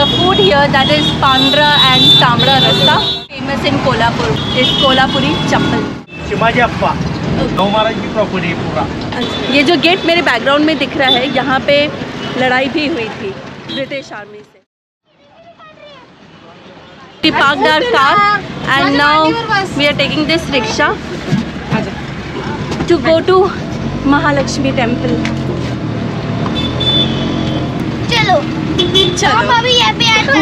The food here, that is Pandra and Tamra Rasta, famous in Kolhapur, is Kolhapuri chappal. Shivaji अप्पा महाराज की property पूरा। ये जो gate मेरे background में दिख रहा है, यहाँ पे लड़ाई भी हुई थी ब्रिटिश आर्मी से। We parked our car and now we are taking this rickshaw to go to Mahalakshmi temple. चलो चलो हम अभी यहाँ पे आए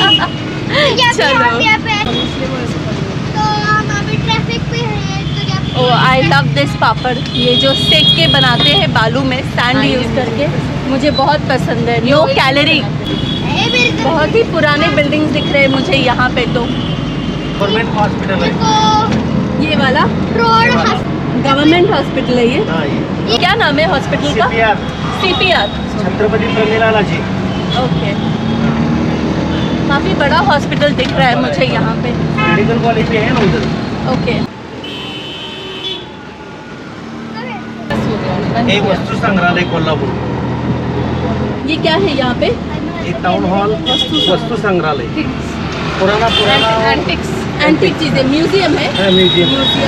तो हम अभी ट्रैफिक पे हैं तो Oh, I love this पापड़। ये जो सेक के बनाते हैं बालू में सैंड यूज करके, मुझे बहुत पसंद है। No calorie. बहुत ही पुराने बिल्डिंग्स दिख रहे हैं मुझे यहाँ पे। तो गवर्नमेंट हॉस्पिटल है ये वाला, रोड गवर्नमेंट हॉस्पिटल है ये। ये क्या नाम है हॉस्पिटल का? CPR छत्रपति प्रमिलाला जी। ओके, काफ़ी बड़ा हॉस्पिटल दिख रहा है मुझे यहाँ पे। मेडिकल कॉलेज भी है ना उधर। ओके, एक वस्तु संग्रहालय कोल्हापुर। ये क्या है यहाँ पे? एक टाउन हॉल वस्तु संग्रहालय, पुराना एंटिक चीजें, म्यूजियम है। Museum.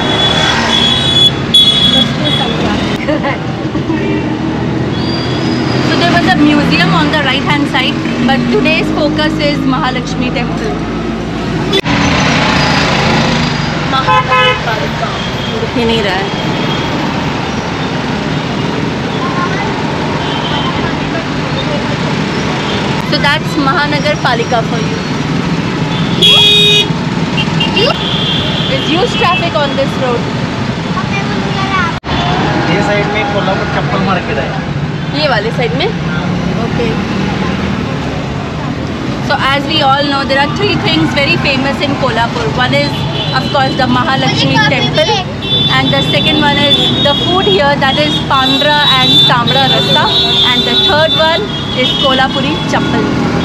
So there was a museum on the right hand side, but today's focus is Mahalakshmi temple. महानगर पालिका दिख ही नहीं रहा है। So that's Mahanagar Palika for you. There's huge traffic on this road. ये side में कोल्हापुर चप्पल market है। ये वाले साइड में? Okay. So as we all know, there are three things very famous in Kolhapur. One is, of course, the Mahalakshmi temple, and the second one is the food here, that is Pandra and Tamra Rasta, and the third one is Kolhapuri chappal.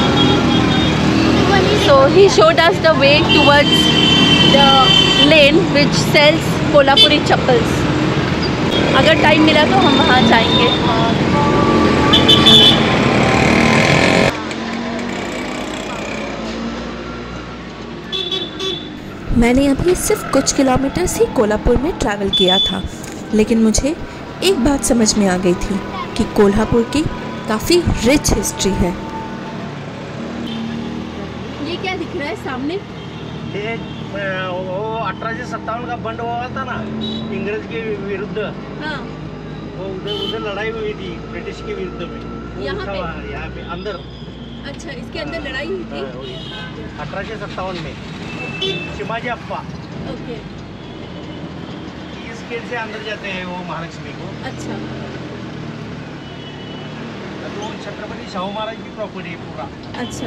So he showed us the way towards the lane which sells Kolhapuri chappals. अगर time मिला तो हम वहाँ जाएंगे। मैंने अभी सिर्फ कुछ किलोमीटर्स ही कोल्हापुर में ट्रैवल किया था, लेकिन मुझे एक बात समझ में आ गई थी कि कोल्हापुर की काफ़ी रिच हिस्ट्री है। ये क्या दिख रहा है सामने? ये वो 1857 का बंड हुआ था ना इंग्रेज के विरुद्ध। हाँ, वो उधर लड़ाई हुई थी ब्रिटिश के विरुद्ध में। यहाँ पे अंदर। अच्छा, इसके अंदर लड़ाई हुई थी 1857 में। शिवाजी अप्पा। ओके, इस गेट से अंदर जाते हैं वो महालक्ष्मी को। अच्छा। तो छत्रपति शाहू महाराज की प्रॉपर्टी पूरा। अच्छा,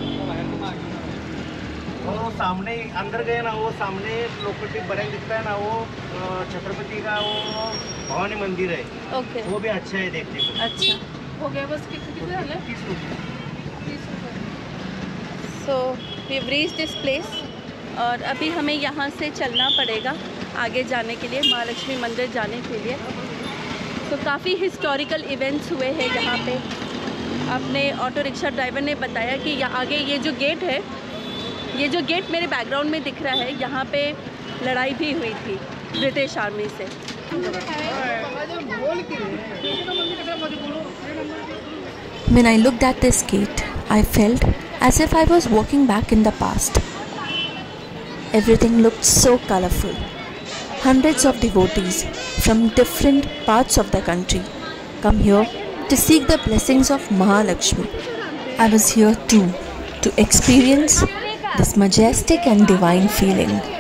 और वो सामने अंदर गए ना, वो सामने लोकल बने दिखता है ना, वो छत्रपति का वो भवानी मंदिर है। ओके, वो भी अच्छा है देखने को। अच्छा हो गया। बस कितने वाले? 30 रुपये। So we have reached this place और अभी हमें यहाँ से चलना पड़ेगा आगे जाने के लिए, महालक्ष्मी मंदिर जाने के लिए। तो काफ़ी हिस्टोरिकल इवेंट्स हुए हैं यहाँ पे। अपने ऑटो रिक्शा ड्राइवर ने बताया कि यहाँ आगे ये जो गेट है, ये जो गेट मेरे बैकग्राउंड में दिख रहा है, यहाँ पे लड़ाई भी हुई थी ब्रिटिश आर्मी से। When I looked at this gate, I felt as if I was walking back in the past. Everything looked so colorful. Hundreds of devotees from different parts of the country come here to seek the blessings of Mahalakshmi. I was here too to experience this majestic and divine feeling.